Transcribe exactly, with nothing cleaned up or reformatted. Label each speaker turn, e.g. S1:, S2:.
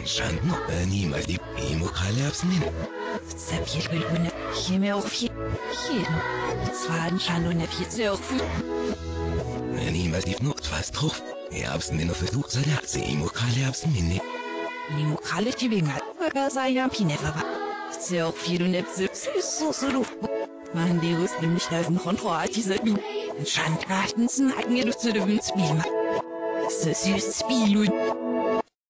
S1: Шанно, niemand die Imo-Kalabsmin.
S2: Запишь бульбуна, химия уфи, хину. Zwar schon und viel auch für
S1: Niemand die Not was drauf. Ich hab's mir noch versucht, so dass sie Imo-Kalabsmin.
S2: Imo Kale Tibing hat, aber sei ja Pineva. Sehr viel und nicht so so so. Man, die Rüst nämlich da in Kontrolle diese Schandgarten sind eigene Lust zu dem Spiel. So süß Spiel und